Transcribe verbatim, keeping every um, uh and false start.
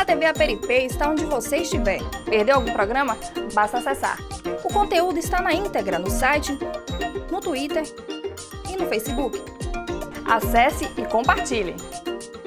A T V Aperipê está onde você estiver. Perdeu algum programa? Basta acessar. O conteúdo está na íntegra no site, no Twitter e no Facebook. Acesse e compartilhe.